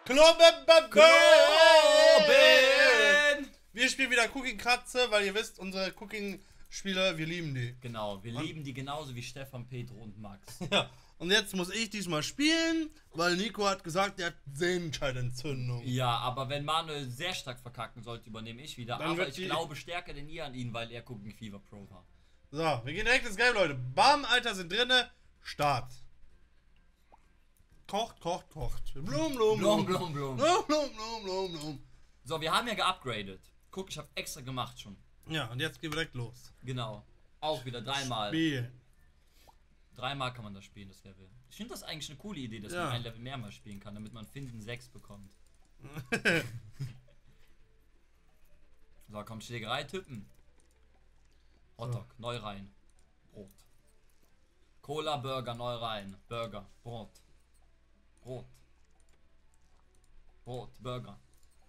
Klobben! Klobben! Wir spielen wieder Cooking Kratze, weil ihr wisst, unsere Cooking-Spiele, wir lieben die. Genau, wir lieben die genauso wie Stefan, Petro und Max. Ja, und jetzt muss ich diesmal spielen, weil Nico hat gesagt, der hat Sehnenscheidentzündung. Ja, aber wenn Manuel sehr stark verkacken sollte, übernehme ich wieder. Dann Aber wird ich die- glaube stärker denn ihr an ihn, weil er Cooking Fever Pro war. So, wir gehen direkt ins Game, Leute. Bam, Alter, sind drinne. Start. Kocht. Blum. So, wir haben ja geupgradet. Guck, ich habe extra gemacht schon. Ja, und jetzt gehen wir direkt los. Genau. Auch wieder dreimal. Spiel. Dreimal kann man das spielen, das Level. Ich finde das eigentlich eine coole Idee, dass Ja. man ein Level mehrmals spielen kann, damit man Finden 6 bekommt. So, komm, Schlägerei, Typen. Hotdog, neu rein. Brot. Cola, Burger, neu rein. Burger, Brot. Brot, Burger.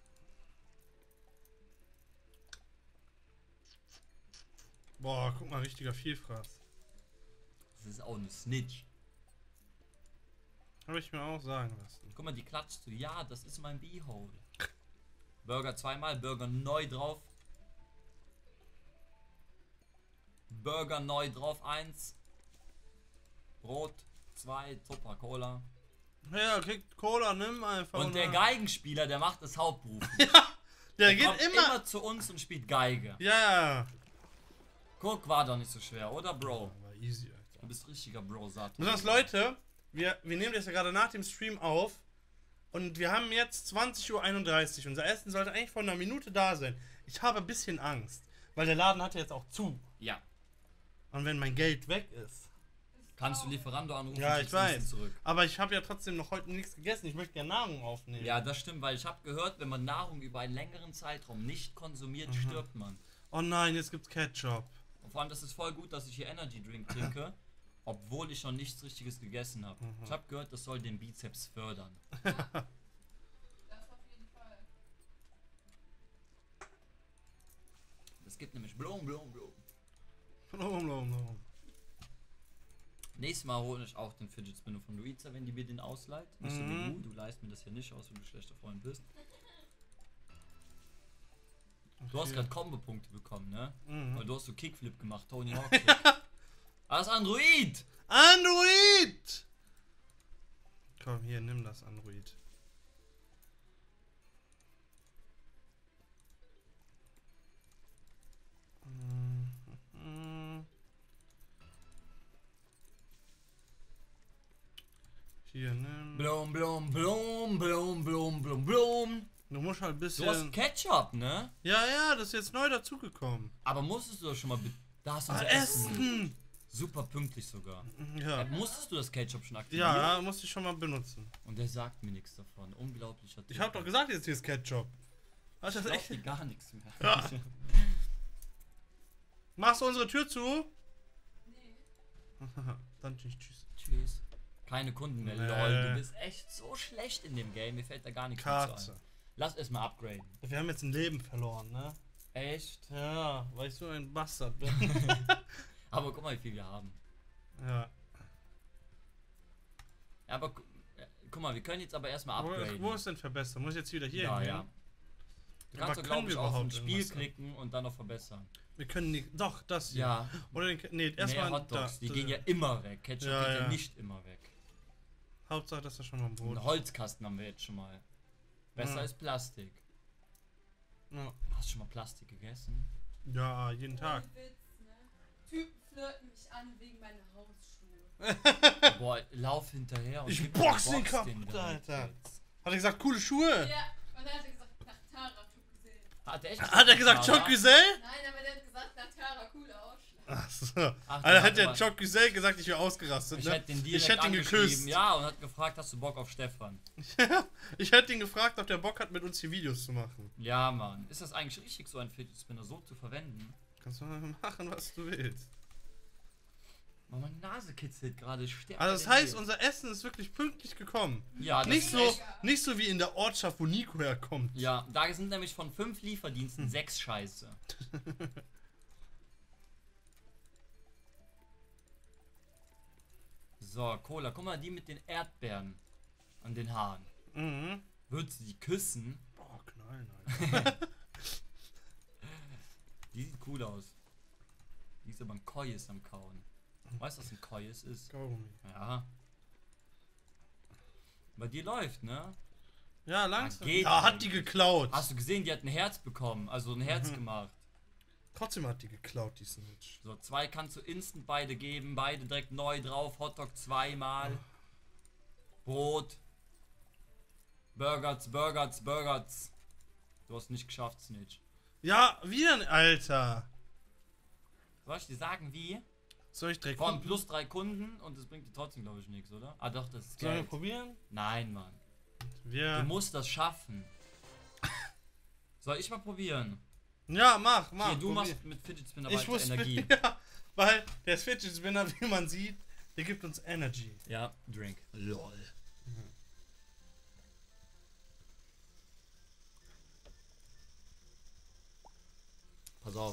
Boah, guck mal, richtiger Vielfraß. Das ist auch eine Snitch. Habe ich mir auch sagen lassen. Guck mal, die klatscht so. Ja, das ist mein B-Hole. Burger zweimal, Burger neu drauf. Burger neu drauf, 1. Brot, 2, super, Cola. Ja, kriegt Cola, nimm einfach. Und der mal. Geigenspieler, der macht das Hauptberuf. Der geht Kommt immer. zu uns und spielt Geige. Ja. Guck, war doch nicht so schwer, oder, Bro? War easy, Alter. Du bist richtiger Bro, Sato. Besonders Leute, wir nehmen das ja gerade nach dem Stream auf. Und wir haben jetzt 20:31 Uhr. Unser Essen sollte eigentlich vor einer Minute da sein. Ich habe ein bisschen Angst. Weil der Laden hat ja jetzt auch zu. Ja. Und wenn mein Geld weg ist. Kannst du Lieferando anrufen? Ja, kriegst ich weiß. instant Zurück. Aber ich habe ja trotzdem noch heute nichts gegessen. Ich möchte gerne Nahrung aufnehmen. Ja, das stimmt, weil ich habe gehört, wenn man Nahrung über einen längeren Zeitraum nicht konsumiert, stirbt man. Oh nein, jetzt gibt's Ketchup. Und vor allem, das ist voll gut, dass ich hier Energy Drink trinke, obwohl ich noch nichts Richtiges gegessen habe. Ich habe gehört, das soll den Bizeps fördern. Das auf jeden Fall. Das gibt nämlich Blum. No. Nächstes Mal hole ich auch den Fidget Spinner von Luisa, wenn die mir den ausleiht. Nicht so wie du leihst mir das hier nicht aus, weil du schlechter Freund bist. Du hast gerade Combo-Punkte bekommen, ne? Weil du hast so Kickflip gemacht, Tony Hawk. Das ist Android! Android! Komm, hier, nimm das Android. Hier, nimm. Blum. Du musst halt ein Du hast bisschen. Ketchup, ne? Ja, das ist jetzt neu dazugekommen. Aber musstest du das schon mal... Da hast du unser Essen. Essen! Super pünktlich sogar. Ja. Musstest du das Ketchup schon aktivieren? Ja, musste ich schon mal benutzen. Und der sagt mir nichts davon. Unglaublicher Typ. Ich hab doch gesagt, jetzt hier ist Ketchup. Was Ich ist das glaub echt? dir gar nichts mehr. Ja. Machst du unsere Tür zu? Nee. Dann nicht tschüss. Tschüss. Keine Kunden mehr. Nee. Lol, du bist echt so schlecht in dem Game. Mir fällt da gar nichts mehr zu Katze. ein. Lass erstmal upgraden. Wir haben jetzt ein Leben verloren, ne? Echt? Ja, weil ich so ein Bastard bin. Aber guck mal, wie viel wir haben. Ja. Ja, aber guck mal, wir können jetzt aber erstmal upgraden. Wo ist denn verbessern? Muss ich jetzt wieder hier Ja, hingehen? ja. Du Aber kannst doch, können glaube wir ich, auf ein überhaupt Spiel irgendwas klicken und dann noch verbessern. Wir können nicht. Doch, das hier. Ja. Oder den. Nee, Nee, erstmal. Hotdogs, die gehen ja immer weg. Ketchup Ja, geht ja ja. nicht immer weg. Hauptsache, dass das schon mal am Brot Einen Holzkasten haben wir jetzt schon mal. Besser Ja. als Plastik. Ja. Hast du schon mal Plastik gegessen? Ja, jeden Tag. Ohne Witz, ne? Typen flirten mich an wegen meiner Hausschuhe. Boah, lauf hinterher und Ich gib box mir den kaputt, direkt Alter. jetzt. Hat er gesagt, coole Schuhe? Ja, und dann hat er gesagt, nach Tara, tut gesehen. Hat er echt Hat er gesagt, Tara? Chocusel? Nein, aber der hat gesagt, nach Tara, cooler Ausschlag. Achso. Ach, Alter, hat der der hat Chocusel gesagt, ich wäre ausgerastet, Ich ne? hätte den direkt Ich hätte ihn angeschrieben, geküsst. ja, und hat gefragt, hast du Bock auf Stefan? Ich hätte ihn gefragt, ob der Bock hat, mit uns hier Videos zu machen. Ja, Mann. Ist das eigentlich richtig, so ein Fidget Spinner so zu verwenden? Kannst du mal machen, was du willst. Oh, meine Nase kitzelt gerade stärker. Also das denn heißt, je. unser Essen ist wirklich pünktlich gekommen. Ja, das Nicht ist so, echt- nicht so wie in der Ortschaft, wo Nico herkommt. Ja, da sind nämlich von 5 Lieferdiensten 6 Scheiße. So, Cola, guck mal, die mit den Erdbeeren an den Haaren. Mhm. Würdest du die küssen? Boah, knallen, Alter. Die sieht cool aus. Die ist aber ein Koyes am Kauen. Weißt du, was ein Koyes ist? Kaugummi. Ja. Bei dir läuft, ne? Ja, langsam. geht Ja, hat nicht. die geklaut. Hast du gesehen, die hat ein Herz bekommen, also ein Herz gemacht. Trotzdem hat die geklaut, die Snitch. So, 2 kannst du instant beide geben, beide direkt neu drauf, Hotdog zweimal. Brot. Burgers. Du hast nicht geschafft, Snitch. Ja, wie denn, Alter? Soll ich dir sagen, wie? Soll ich direkt Von plus 3 Kunden und das bringt dir trotzdem, glaube ich, nichts, oder? Ah doch, das ist Sollen wir Geld. probieren? Nein, Mann. Du Wir. musst das schaffen. Soll ich mal probieren? Ja, mach. Hier, du probier. machst mit Fidget Spinner Ich weiter muss Energie. Ja, weil der Fidget Spinner, wie man sieht, der gibt uns Energy. Ja, Drink. Lol. Pass auf.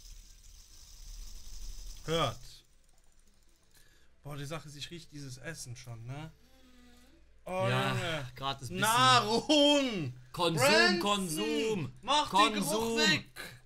Hört. Boah, die Sache ist, ich rieche dieses Essen schon, ne? Oh, Ja, Junge. gerade ist ein bisschen Nahrung! Konsum, Branson, Konsum. Mach den Geruch weg!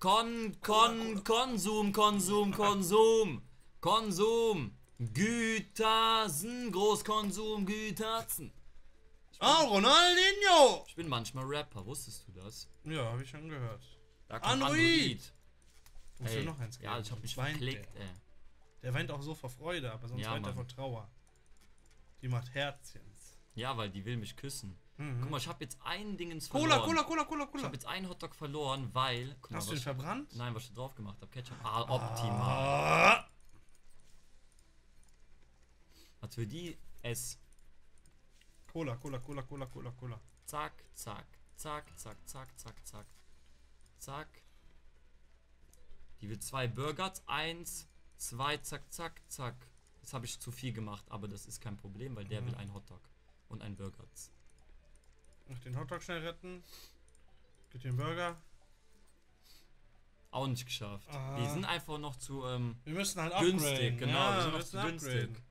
Konsum. Gütersen, Großkonsum, Güterzen. Oh, Ronaldinho! Ich bin manchmal Rapper, wusstest du das? Ja, habe ich schon gehört. Da kommt Android. Muss Ey, ja noch eins geben. ja, ich hab mich Sonst weint verklickt, der. ey. Der weint auch so vor Freude, aber sonst Ja, weint er Mann. vor Trauer. Die macht Herzchens. Ja, weil die will mich küssen. Mhm. Guck mal, ich habe jetzt ein Dingens verloren. Cola. Ich habe jetzt einen Hotdog verloren, weil... Guck mal, Hast du was ihn verbrannt? Nein, was ich drauf gemacht habe. Ketchup. Ah, optimal. Ah. Was für die S. Cola. Zack, zack, zack, zack, zack, zack, zack. Zack. Die will 2 Burgers. 1, 2, zack, zack, zack. Das habe ich zu viel gemacht, aber das ist kein Problem, weil der will einen Hotdog und einen Burgers. Noch den Hotdog schnell retten. Geht den Burger. Auch nicht geschafft. Ah. Die sind einfach noch zu Wir müssen halt günstig, upgraden. genau, Ja, wir sind wir noch zu müssen günstig. upgraden.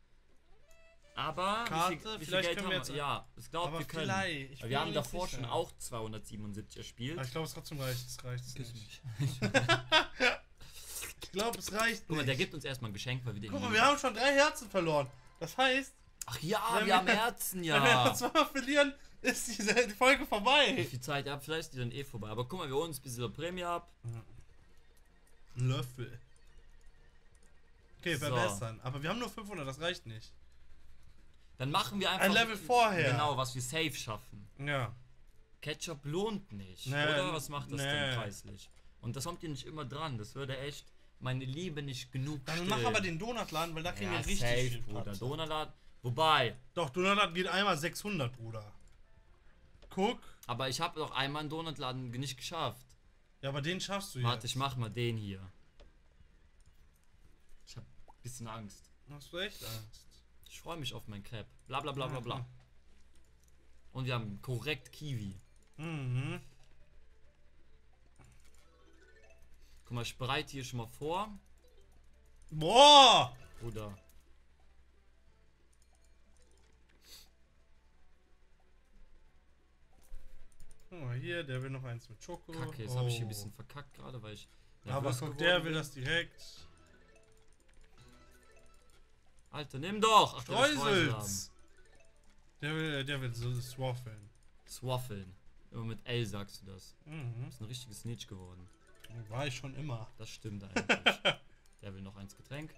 Aber Karte, wie viel vielleicht Geld können haben wir wir? jetzt- Ja, ich glaube, Aber wir können. vielleicht. Ich Weil bin wir haben mir davor nicht schon sicher. auch 277 erspielt. Aber ich glaube, es trotzdem reicht. Es reicht Küss nicht. mich. Ich glaube, es reicht Guck mal, nicht. der gibt uns erstmal ein Geschenk, weil wir den. Guck mal, wir haben schon 3 Herzen verloren. Das heißt, Ach ja, Wenn wir haben wir- Herzen, wenn wir ja. noch zweimal verlieren, ist die Folge Wie vorbei. viel Zeit ihr habt, vielleicht ist die dann eh vorbei. Aber guck mal, wir holen uns ein bisschen Prämie ab. Löffel. Okay, So. verbessern. Aber wir haben nur 500, das reicht nicht. Dann machen wir einfach. Ein Level vorher. Genau, was wir safe schaffen. Ja. Ketchup lohnt nicht. Nee, oder? Was macht das nee. denn preislich? Und das kommt ihr nicht immer dran. Das würde echt meine Liebe nicht genug Dann stillen. mach aber den Donutladen, weil da kriegen ja, wir richtig safe, viel Bruder. Patze. Donutladen. Wobei, Doch, Donutladen geht einmal 600, Bruder. Guck. aber ich habe doch einmal einen Donutladen nicht geschafft. Ja, aber den schaffst du jetzt. Warte, ich mach mal den hier. Ich hab ein bisschen Angst. Hast du echt Angst? Ich freue mich auf mein Crepe. Bla bla bla bla bla. Mhm. Und wir haben korrekt Kiwi. Mhm. Guck mal, ich bereite hier schon mal vor. Boah! Oder. Guck mal hier, der will noch eins mit Schoko. Kacke, jetzt habe ich hier ein bisschen verkackt gerade, weil ich. Aber nervös guck, geworden der will bin. das direkt. Alter, nimm doch! Ach, der will Streusel haben. Streusels! Der will so swaffeln. Swaffeln. Immer mit L sagst du das. Mhm. Du bist ein richtiges Snitch geworden. War ich schon immer. Das stimmt eigentlich. Der will noch eins Getränk.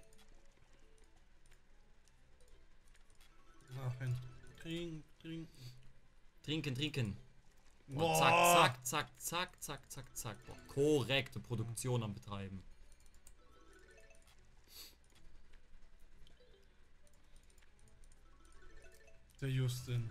Noch ein Trinken. Trinken, trinken. Und Boah. zack, zack, zack, zack, zack, zack. Boah, korrekte Produktion am Betreiben. Der Justin.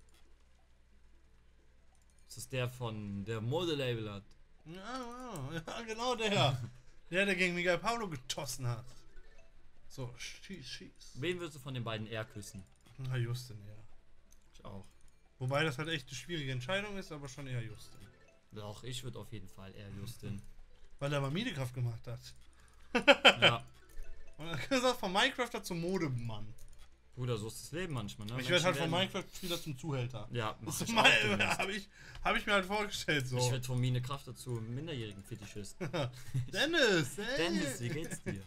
Das ist der von der Modelabel hat. Ja, genau der. Der gegen Miguel Pablo geschossen hat. So, schieß. Wen würdest du von den beiden eher küssen? Na, Justin, ja. Ich auch. Wobei das halt echt eine schwierige Entscheidung ist, aber schon eher Justin. Doch, ich würde auf jeden Fall eher Justin. Weil er mal Minekraft gemacht hat. Ja. Und dann gesagt, von Minecrafter zum Modemann. Bruder, so ist das Leben manchmal, ne? Ich werde halt von Menschen Minecraft-Spieler zum Zuhälter. Ja, mach Das ich ist auch mal, demnächst. hab ich mir halt vorgestellt so. Ich werde von Mine Kraft dazu minderjährigen Fetischist. Dennis, ey. Dennis, wie geht's dir?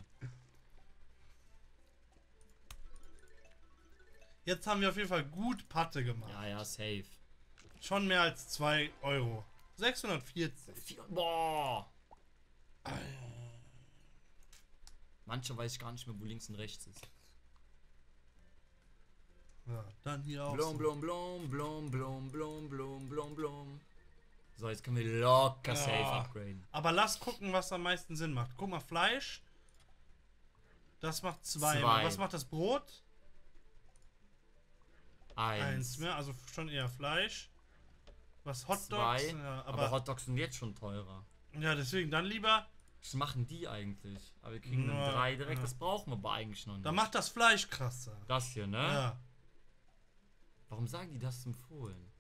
Jetzt haben wir auf jeden Fall gut Patte gemacht. Ja, ja, safe. Schon mehr als 2 Euro. 640. Boah! Mancher weiß ich gar nicht mehr, wo links und rechts ist. Ja, dann hier auch. Blum, So. blum, blum, blum, blum, blum, blum, blum, blum. So, jetzt können wir locker safe Ja. upgraden. Aber lass gucken, was am meisten Sinn macht. Guck mal, Fleisch. Das macht 2. Zwei. Was macht das Brot? 1 Eins. mehr, also schon eher Fleisch. Was Hotdogs? Zwei. Ja, Aber Hotdogs sind jetzt schon teurer. ja, deswegen dann lieber. Was machen die eigentlich? Aber wir kriegen dann Ja, 3 direkt, ja. das brauchen wir aber eigentlich noch nicht. Da macht das Fleisch krasser. Das hier, ne? Ja. Warum sagen die das zum Fohlen?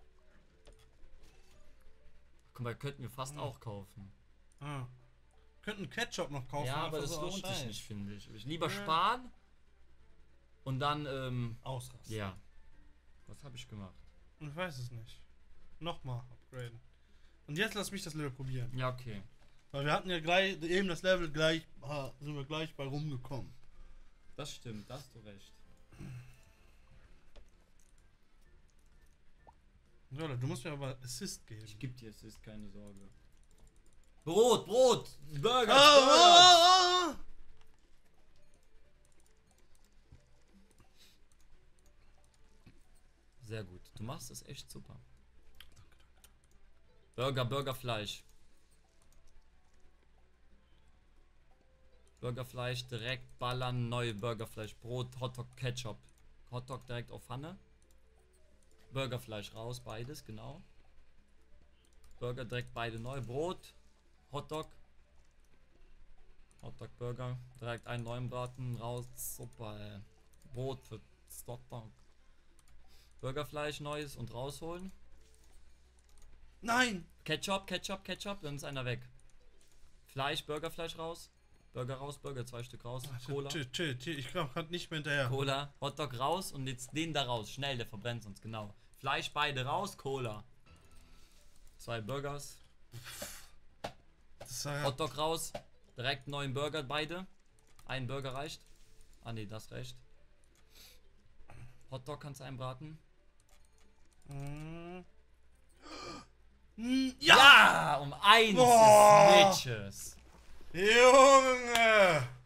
Guck mal, könnten wir fast auch kaufen. Ah. Könnten Ketchup noch kaufen. Ja, aber einfach das so aus lohnt sich Scheiß. nicht, finde ich. Ich lieber Ja. sparen und dann, Ausrasten. ja. Was habe ich gemacht? Ich weiß es nicht. Nochmal upgraden. Und jetzt lass mich das Level probieren. Ja, okay. Weil wir hatten ja gleich eben das Level gleich, sind wir gleich bei rumgekommen. Das stimmt, da hast du recht. Ja, du musst mir aber Assist geben. Ich geb dir Assist, keine Sorge. Brot, Brot! Burger! Ah. Sehr gut. Du machst es echt super. Burger, Burgerfleisch. Burgerfleisch direkt ballern, neue Burgerfleisch, Brot, Hotdog, Ketchup. Hotdog direkt auf Pfanne. Burgerfleisch raus, beides, genau. Burger direkt beide neu. Brot, Hotdog. Hotdog, Burger. Direkt einen neuen Braten raus. Super, ey. Brot für Hotdog. Burgerfleisch neues und rausholen. Nein! Ketchup, Ketchup, Ketchup, dann ist einer weg. Fleisch, Burgerfleisch raus. Burger raus, Burger 2 Stück raus. Cola. Chill, ich glaube gerade nicht mehr hinterher. Cola, Hotdog raus und jetzt den da raus. Schnell, der verbrennt sonst, genau. Fleisch beide raus, Cola. 2 Burgers. Das ist ja, Hotdog raus. Direkt neuen Burger beide. Ein Burger reicht. Ah ne, das reicht. Hotdog kannst du einbraten. Ja! Ja! Um 1 Boah! Snitches. Junge!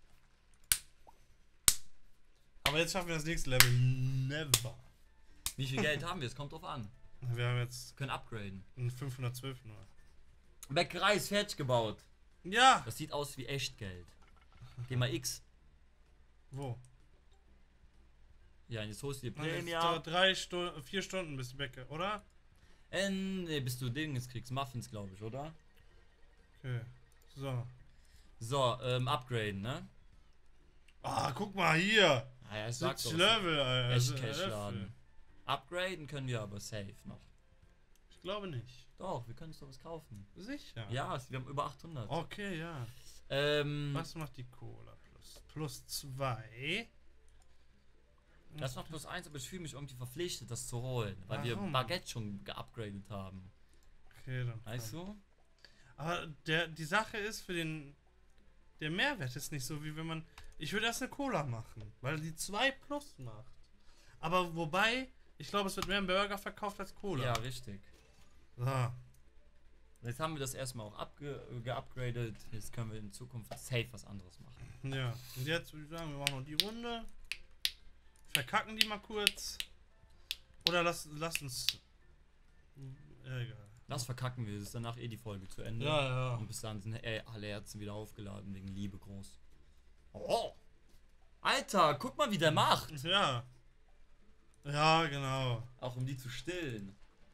Aber jetzt schaffen wir das nächste Level. Never. Wie viel Geld haben wir? Es kommt drauf an. Wir haben jetzt Wir können upgraden. einen 512 nur. Bäckerei ist fertig gebaut. Ja! Das sieht aus wie Echtgeld. Geh mal X. Wo? Ja, jetzt holst du dir Jetzt Premium. dauert 4 Stunden bis die Bäcke, oder? Ne, bis du Dingens kriegst. Muffins, glaube ich, oder? Okay. So. So, upgraden, ne? Ah, guck mal hier! Ah, ja, ich sag 70 doch. Level, Alter. Echt Das ist ein Cash-Laden. Löffel. Upgraden können wir aber safe noch. Ich glaube nicht. Doch, wir können uns doch was kaufen. Sicher. Ja, wir haben über 800. Okay, ja. Was macht die Cola plus? Plus 2. Das ist noch plus 1, aber ich fühle mich irgendwie verpflichtet, das zu holen. Weil wir Warum? Baguette schon geupgradet haben. Okay, dann. Weißt du? Aber die Sache ist, der Mehrwert ist nicht so, wie wenn man. Ich würde erst eine Cola machen, weil die 2 plus macht. Aber wobei, ich glaube, es wird mehr ein Burger verkauft als Cola. Ja, richtig. So. Jetzt haben wir das erstmal auch geupgradet. Jetzt können wir in Zukunft safe was anderes machen. Ja. Und jetzt würde ich sagen, wir machen noch die Runde. Verkacken die mal kurz. Oder lass uns. Ja, egal. Das verkacken wir, das ist danach eh die Folge zu Ende. Ja. Und bis dann sind alle Herzen wieder aufgeladen wegen Liebe groß. Oh! Alter, guck mal, wie der macht! Ja. Ja, genau. Auch um die zu stillen.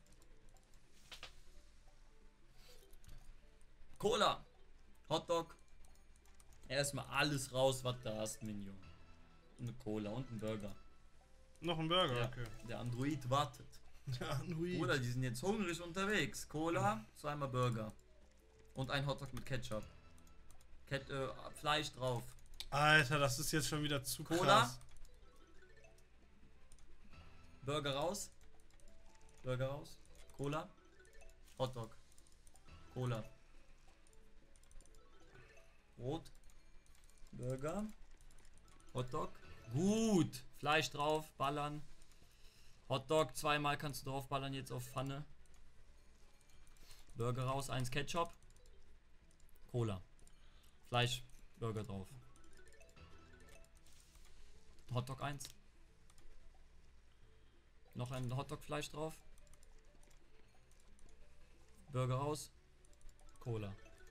Cola! Hotdog! Erstmal alles raus, was du hast, Minion. Und eine Cola und ein Burger. Noch ein Burger, Ja, okay. der Android wartet. Ja, Nui. Oder die sind jetzt hungrig unterwegs. Cola, 2 Burger. Und ein Hotdog mit Ketchup. Fleisch drauf. Alter, das ist jetzt schon wieder zu Cola? krass. Burger raus. Burger raus. Cola. Hotdog. Cola. Brot. Burger. Hotdog. Gut. Fleisch drauf. Ballern. Hotdog. Zweimal kannst du drauf ballern jetzt auf Pfanne. Burger raus. 1 Ketchup. Cola. Fleisch. Burger drauf. Hotdog 1. Noch ein Hotdog-Fleisch drauf. Burger raus. Cola.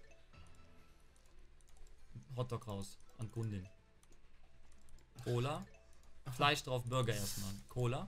Hotdog raus. An Kundin. Cola. Fleisch drauf, Burger erstmal. Cola.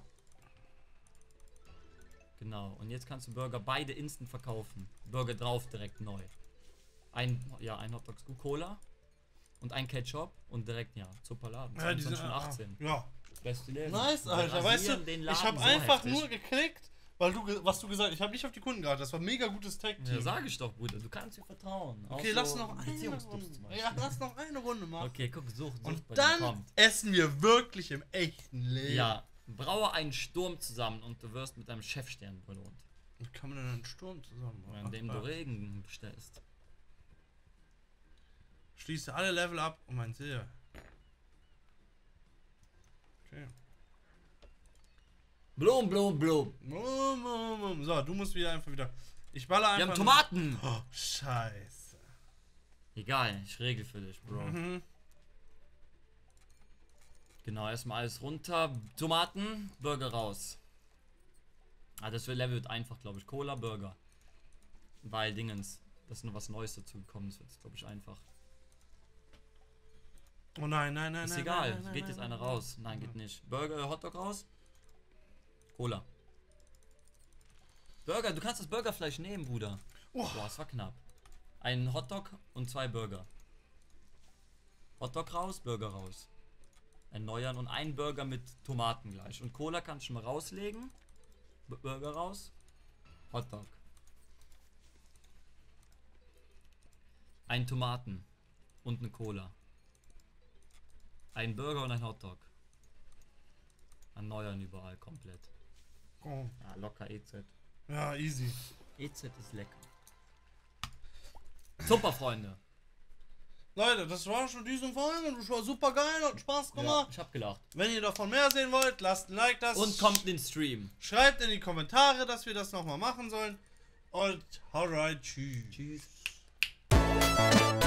Genau. Und jetzt kannst du Burger beide instant verkaufen. Burger drauf direkt neu. Ein Hotdog Cola. Und ein Ketchup. Und direkt, super Laden. Ja, die sind schon 18. Ja. Beste Leben. Nice, Alter. Weißt du, ich habe einfach nur geklickt, weil was du gesagt hast. Ich habe nicht auf die Kunden geachtet. Das war ein mega gutes Tag-Team. Ja, sag ich doch, Bruder. Du kannst dir vertrauen. Okay, lass noch eine Runde. Ja, lass noch eine Runde machen. Okay, guck, such Und bei dann dir kommt. essen wir wirklich im echten Leben. Ja, braue einen Sturm zusammen und du wirst mit einem Chefstern belohnt. Wie kann man denn einen Sturm zusammen machen? Indem du Regen bestellst. Schließe alle Level ab und mein Ziel. Okay. Blum, blum, blum. So, du musst einfach wieder. Ich baller einfach. Wir haben Tomaten! Oh, scheiße. Egal, ich regel für dich, Bro. Mhm. Genau, erstmal alles runter. Tomaten, Burger raus. Das Level wird einfach, glaube ich. Cola, Burger. Weil Dingens, das ist noch was Neues dazu gekommen ist, wird es, glaube ich, einfach. Oh nein, nein, nein, Ist nein. egal, nein, geht jetzt nein, einer nein. raus. Nein, geht nicht. Burger, Hotdog raus. Cola. Burger, du kannst das Burgerfleisch nehmen, Bruder. Oh. Boah, es war knapp. Ein Hotdog und 2 Burger. Hotdog raus, Burger raus. Erneuern und ein Burger mit Tomaten gleich. Und Cola kannst du schon mal rauslegen. Burger raus. Hotdog. Ein Tomaten und eine Cola. Ein Burger und ein Hotdog. Erneuern überall komplett. Oh. Ja, locker EZ. Ja, easy. EZ ist lecker. Super, Freunde. Leute, das war schon diese Folge. Das war super geil, hat Spaß Ja, gemacht. ich hab gelacht. Wenn ihr davon mehr sehen wollt, lasst ein Like da. Und kommt in den Stream. Schreibt in die Kommentare, dass wir das nochmal machen sollen. Und alright, tschüss. Tschüss.